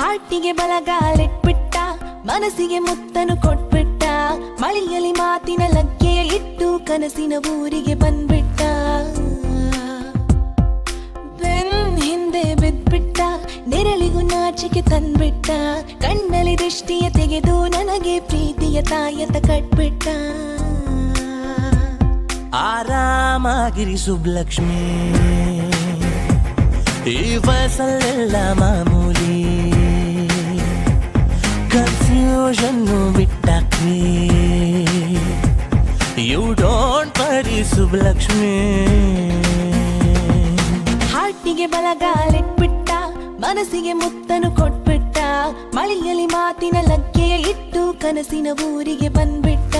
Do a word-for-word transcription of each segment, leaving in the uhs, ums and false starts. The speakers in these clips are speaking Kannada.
ಹಾರ್ಟಿಗೆ ಬಲಗಾಲಿಟ್ಬಿಟ್ಟ ಮನಸ್ಸಿಗೆ ಮುತ್ತನು ಕೊಟ್ಬಿಟ್ಟ ಮಳೆಯಲ್ಲಿ ಮಾತಿನ ಲಗ್ಗೆಯ ಇಟ್ಟು ಕನಸಿನ ಊರಿಗೆ ಬಂದ್ಬಿಟ್ಟ ಬೆನ್ ಹಿಂದೆ ಬಿದ್ಬಿಟ್ಟ ನೆರಳಿಗೂ ನಾಚಿಕೆ ತಂದ್ಬಿಟ್ಟ ಕಣ್ಣಲ್ಲಿ ದೃಷ್ಟಿಯ ತೆಗೆದು ನನಗೆ ಪ್ರೀತಿಯ ತಾಯತ ಕಟ್ಬಿಟ್ಟ ಆರಾಮಾಗಿರಿ ಸುಬ್ಲಕ್ಷ್ಮಿ ಈ ವಯಸ್ಸಲ್ಲೆಲ್ಲ ಮಾಮೂಲಿ ಕನ್ಫ್ಯೂಷನ್ ಬಿಟ್ಟಾಕ್ರಿ ಯು ಡೋಂಟ್ ವರಿ ಸುಬ್ಲಕ್ಷ್ಮಿ ಹಾರ್ಟಿಗೆ ಬಲಗಾಲಿಟ್ಬಿಟ್ಟ ಮನಸ್ಸಿಗೆ ಮುತ್ತನು ಕೊಟ್ಬಿಟ್ಟ ಮಳೆಯಲ್ಲಿ ಮಾತಿನ ಲಗ್ಗೆಯ ಇಟ್ಟು ಕನಸಿನ ಊರಿಗೆ ಬಂದ್ಬಿಟ್ಟ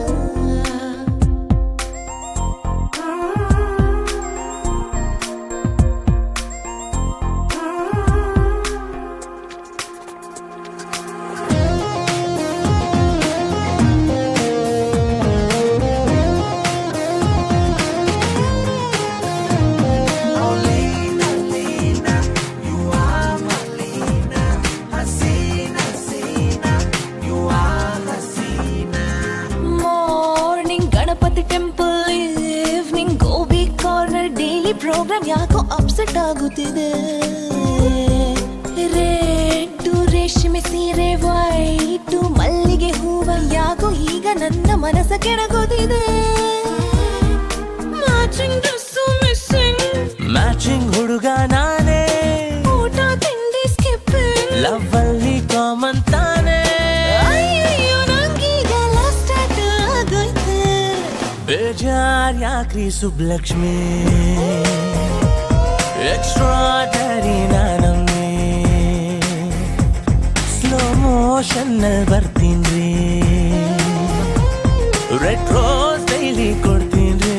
ಪ್ರೋಗ್ರಾಮ್ ಯಾಕೋ ಅಪ್ಸೆಟ್ ಆಗುತ್ತಿದೆ ರೆಡ್ ರೇಷ್ಮೆ ಸೀರೆ ವೈಟ್ ಮಲ್ಲಿಗೆ ಹೂವ ಯಾಕೋ ಈಗ ನನ್ನ ಮನಸ್ಸ ಕೆಡಗೋದಿದೆ ಮ್ಯಾಚಿಂಗ್ ಡ್ರೆಸ್ಸು ಮಿಸ್ಸಿಂಗ್ ಮ್ಯಾಚಿಂಗ್ ಹುಡುಗ ನಾನೇ ಊಟ ತಿಂಡಿ ಸ್ಕಿಪ್ಪಿಂಗ್ ಲವ್ ಅಲ್ಲಿ ಕಾಮನ್ ತಾನೇ ಅಯ್ಯೋ ನಂಗೀಗೆಲ್ಲ ಸ್ಟಾರ್ಟ್ ಆಗೋಯ್ತೆ ಬೇಜಾರ್ ಯಾಕ್ರಿ ಸುಬ್ಲಕ್ಷ್ಮಿ ಎಕ್ಸ್ಟ್ರಾಡರಿ ನಾನಮ್ಮಿ ಸ್ಲೋ ಮೋಷನ್ ಬರ್ತೀನ್ರಿ ರೆಡ್ ರೋಸ್ ಡೈಲಿ ಕೊಡ್ತೀನ್ರಿ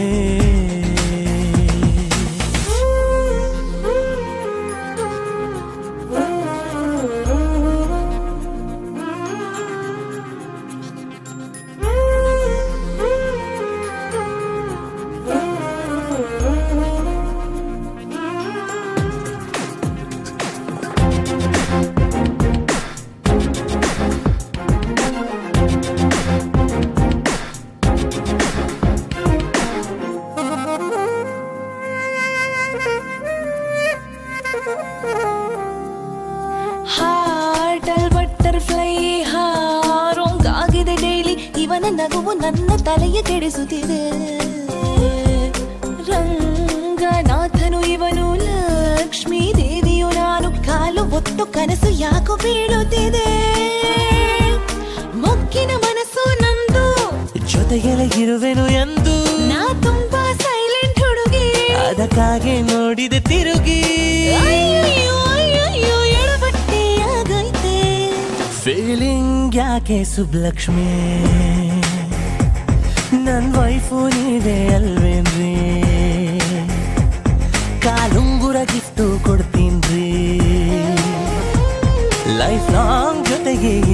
ಹಾರ್ಟಲ್ ಬಟರ್ಫ್ಲೈ ಹಾರೋಂಗಾಗಿದೆ ಡೈಲಿ ಇವನ ನಗುವು ನನ್ನ ತಲೆಯ ಕೆಡಿಸುತ್ತಿದೆ ರಂಗನಾಥನು ಇವನು ಲಕ್ಷ್ಮೀ ದೇವಿಯು ನಾನು ಕಾಲು ಒತ್ತು ಕನಸು ಯಾಕೋ ಬೀಳುತ್ತಿದೆ ಮೊಕ್ಕಿನ ಮನಸ್ಸು ನಂದು ಜೊತೆಗೆಲೆ ಇರುವೆನು ಎಂದು ನಾ ತುಂಬಾ ಸೈಲೆಂಟ್ ಹುಡುಗಿ ಅದಕ್ಕಾಗಿ ನೋಡಿದೆ ತಿರುಗಿ ಅಯ್ಯಯ್ಯೋ ಅಯ್ಯಯ್ಯೋ ಎಡಬಟ್ಟೆ ಆಗೈತೆ ಫೀಲಿಂಗ್ ಯಾಕೆ ಸುಬ್ಲಕ್ಷ್ಮಿ ನನ್ ವೈಫು ನೀವೇ ಅಲ್ವೇನ್ರಿ ಕಾಲುಂಗುರ ಗಿಫ್ಟು ಕೊಡ್ತೀನ್ರಿ ಲೈಫ್ ಲಾಂಗ್ ಜೊತೆಗೆ